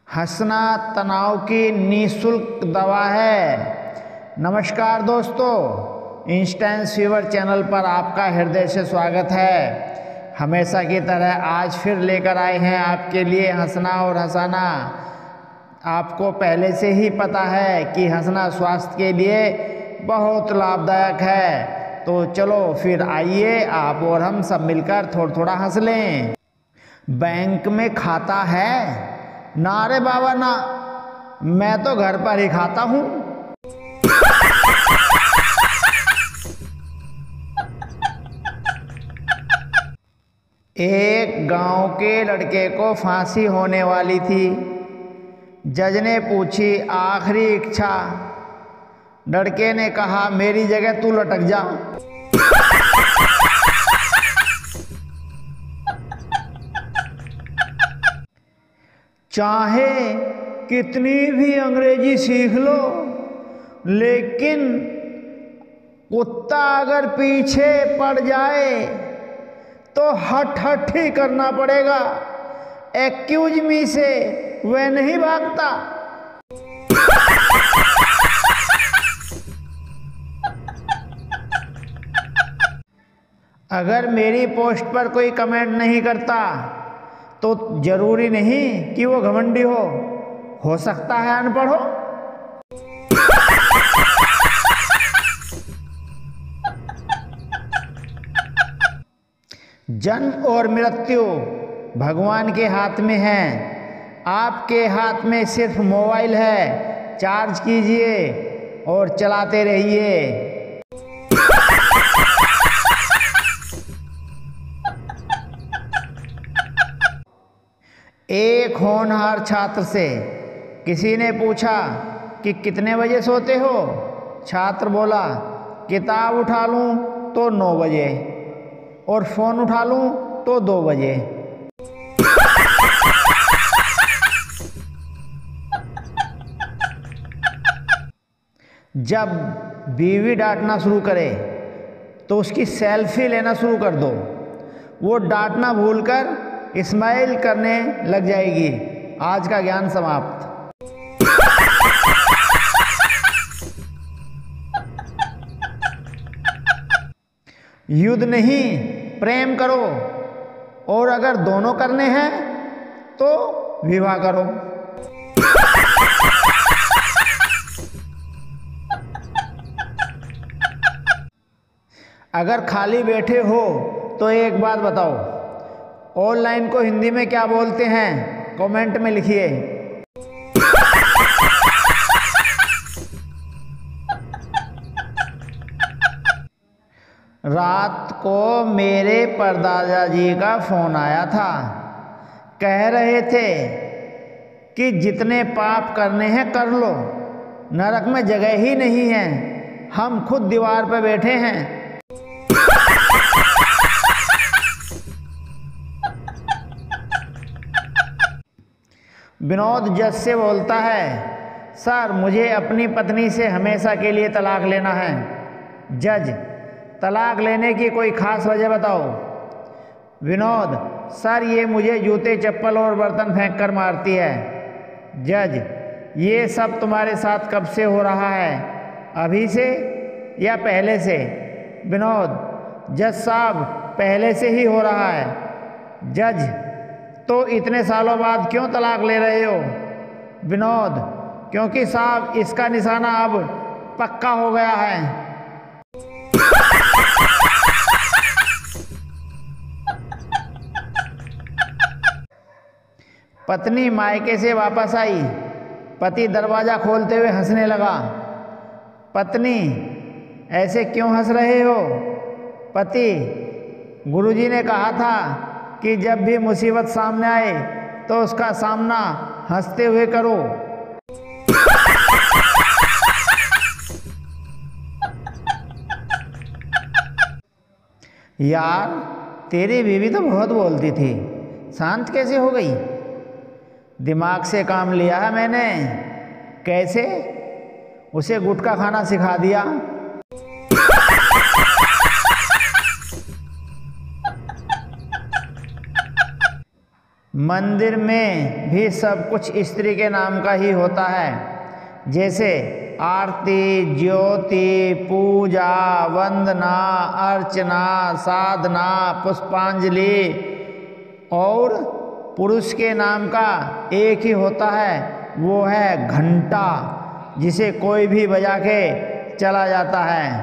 हंसना तनाव की निःशुल्क दवा है। नमस्कार दोस्तों, इंस्टेंस फीवर चैनल पर आपका हृदय से स्वागत है। हमेशा की तरह आज फिर लेकर आए हैं आपके लिए हंसना और हंसाना। आपको पहले से ही पता है कि हंसना स्वास्थ्य के लिए बहुत लाभदायक है, तो चलो फिर आइए आप और हम सब मिलकर थोड़ा थोड़ा हंस लें। बैंक में खाता है? ना रे बाबा ना, मैं तो घर पर ही खाता हूँ। एक गांव के लड़के को फांसी होने वाली थी। जज ने पूछी आखिरी इच्छा। लड़के ने कहा मेरी जगह तू लटक जा। चाहे कितनी भी अंग्रेजी सीख लो, लेकिन कुत्ता अगर पीछे पड़ जाए तो हट हट ही करना पड़ेगा। एक्यूज मी से वह नहीं भागता। अगर मेरी पोस्ट पर कोई कमेंट नहीं करता तो जरूरी नहीं कि वो घमंडी हो सकता है अनपढ़ हो। जन्म और मृत्यु भगवान के हाथ में है। आपके हाथ में सिर्फ मोबाइल है। चार्ज कीजिए और चलाते रहिए। एक होनहार छात्र से किसी ने पूछा कि कितने बजे सोते हो? छात्र बोला किताब उठा लूं तो 9 बजे और फोन उठा लूं तो 2 बजे। जब बीवी डांटना शुरू करे तो उसकी सेल्फी लेना शुरू कर दो। वो डांटना भूलकर स्माइल करने लग जाएगी। आज का ज्ञान समाप्त। युद्ध नहीं, प्रेम करो, और अगर दोनों करने हैं तो विवाह करो। अगर खाली बैठे हो तो एक बात बताओ, ऑनलाइन को हिंदी में क्या बोलते हैं? कमेंट में लिखिए। रात को मेरे परदादा जी का फोन आया था। कह रहे थे कि जितने पाप करने हैं कर लो, नरक में जगह ही नहीं है। हम खुद दीवार पर बैठे हैं। विनोद जज से बोलता है, सर मुझे अपनी पत्नी से हमेशा के लिए तलाक लेना है। जज, तलाक लेने की कोई खास वजह बताओ। विनोद, सर ये मुझे जूते चप्पल और बर्तन फेंक कर मारती है। जज, ये सब तुम्हारे साथ कब से हो रहा है? अभी से या पहले से? विनोद, जज साहब पहले से ही हो रहा है। जज, तो इतने सालों बाद क्यों तलाक ले रहे हो? विनोद, क्योंकि साहब इसका निशाना अब पक्का हो गया है। पत्नी मायके से वापस आई। पति दरवाजा खोलते हुए हंसने लगा। पत्नी, ऐसे क्यों हंस रहे हो? पति, गुरुजी ने कहा था कि जब भी मुसीबत सामने आए तो उसका सामना हंसते हुए करो। यार, तेरी बीवी तो बहुत बोलती थी, शांत कैसे हो गई? दिमाग से काम लिया है मैंने। कैसे? उसे गुटखा खाना सिखा दिया। मंदिर में भी सब कुछ स्त्री के नाम का ही होता है, जैसे आरती, ज्योति, पूजा, वंदना, अर्चना, साधना, पुष्पांजलि। और पुरुष के नाम का एक ही होता है, वो है घंटा, जिसे कोई भी बजा के चला जाता है।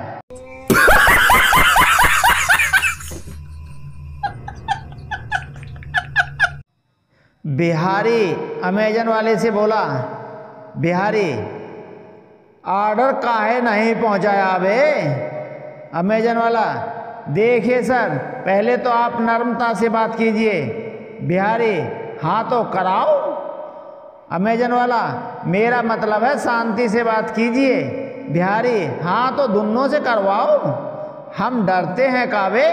बिहारी अमेजन वाले से बोला, बिहारी ऑर्डर काहे नहीं पहुंचाया बे? अमेजन वाला, देखिए सर, पहले तो आप नम्रता से बात कीजिए। बिहारी, हाँ तो कराओ। अमेजन वाला, मेरा मतलब है शांति से बात कीजिए। बिहारी, हाँ तो दोनों से करवाओ, हम डरते हैं काबे।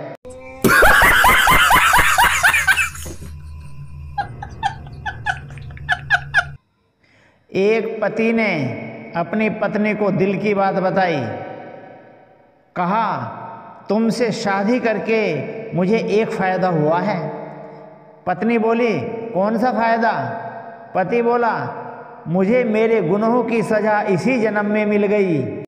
एक पति ने अपनी पत्नी को दिल की बात बताई। कहा, तुमसे शादी करके मुझे एक फ़ायदा हुआ है। पत्नी बोली, कौन सा फ़ायदा? पति बोला, मुझे मेरे गुनाहों की सज़ा इसी जन्म में मिल गई।